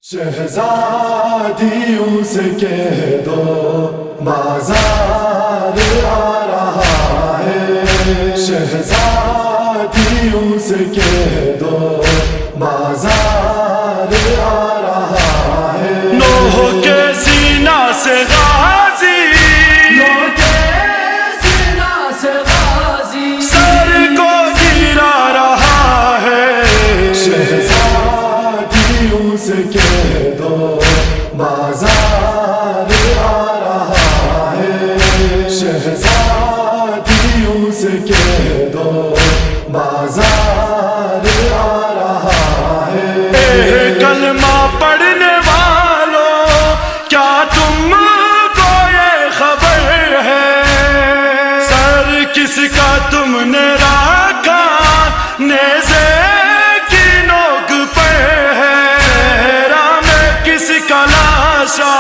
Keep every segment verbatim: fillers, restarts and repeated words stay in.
شہزادیوں سے کہہ دو بازار آ رہا ہے، شہزادیوں سے کہہ دو بازار آ رہا ہے۔ نوح کے سینہ سے غازی، نوح کے سینہ سے غازی سر کو گرا رہا ہے۔ شہزادیوں سے کہہ دو بازار آ رہا ہے، شہزادیوں سے کہہ دو بازار آ رہا ہے۔ اے کلمہ پڑھنے والوں، کیا تم کو یہ خبر ہے؟ سر کس کا تم نے رکھا نیزے کی نوک پر ہے؟ صحرا میں کس کا لاشا،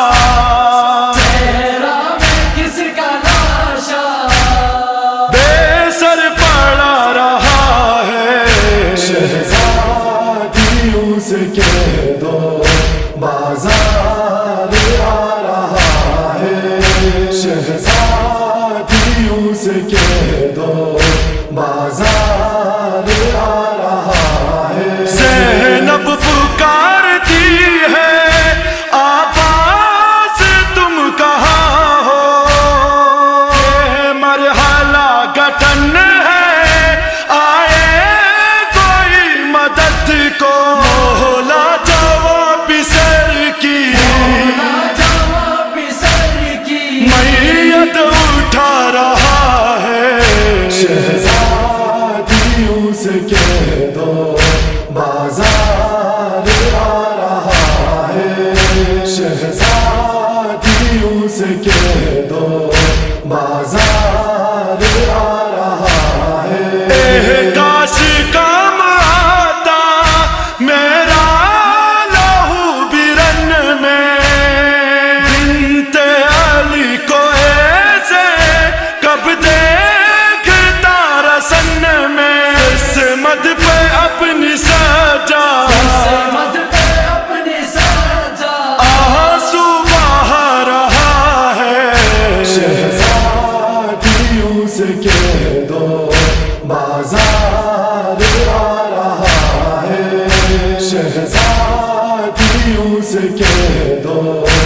صحرا میں کس کا لاشا بے سر پڑا رہا ہے۔ شہزادیوں سے کہہ دو بازار آ رہا ہے، شہزادیوں سے کہہ دو بازار آ رہا ہے۔ زینب پکارتی ہے، آواز تم کہاں ہو؟ یہ مرحلہ گٹن ہے، آئے کوئی مدد کو؟ مولا جواب سر کی، میت اٹھا رہا ہے۔ شہزادیوں سے کہہ دو بازار آ رہا ہے، شہزادیوں سے کہہ دو بازار آ رہا ہے۔ اے کاش کام آتا میرا لہو برن میں، بنت علی کو ایسے کب دیکھتا رسن میں۔ قسمت پہ اپنی سجا، آنسو بہا رہا ہے۔ شہزادیوں سے کہہ دو بازار آ رہا ہے، شہزادیوں سے کہہ دو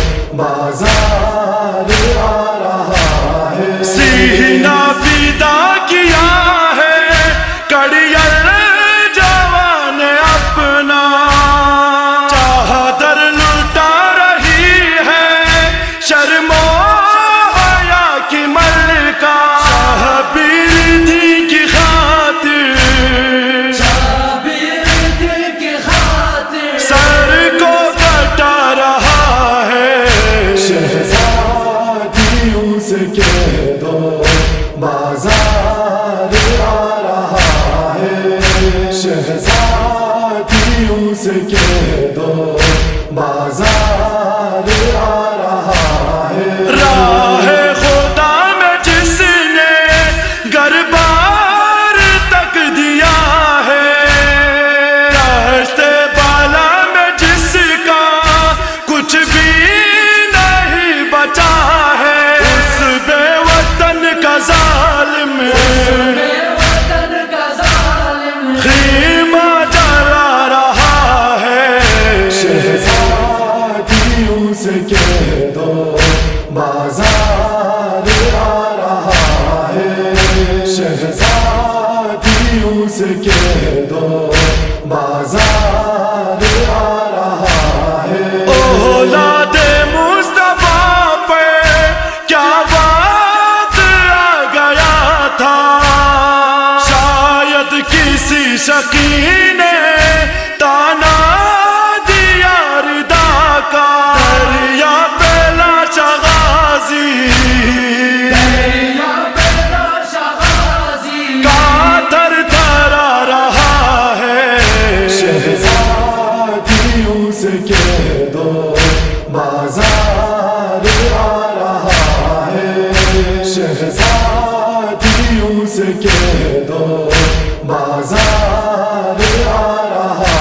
بازار آ رہا ہے۔ سینہ فدا کیا ہے کڑیل جوان اپنا، چادر لٹا رہی ہے شرم و حیا کی ملکہ، شبیر دی کی خاطر سر کو کٹا رہا ہے۔ شہزادیوں سے کہہ دو بازار آ رہا ہے، شہزادیوں سے کہہ دو بازار آ رہا ہے۔ راہ خدا میں جس نے گر بار تک دیا ہے، رشتے بالا میں جس کا کچھ بھی نہیں بچا ہے، اس بے وطن کا ظالم خیمہ جلا رہا ہے۔ شہزادیوں سے کہہ دو بازار آ رہا ہے، شہزادیوں سے کہہ دو بازار آ رہا ہے۔ اولاد مصطفیٰ پہ کیا بات آ گیا تھا؟ شاید کسی شقی نے تانا دیا ردا کا، دریا پہ لاشا غازی کا تھر تھرا رہا ہے۔ شہزادیوں سے کہہ دو بازار آ رہا ہے، شہزادیوں سے کہہ دو بازار آ رہا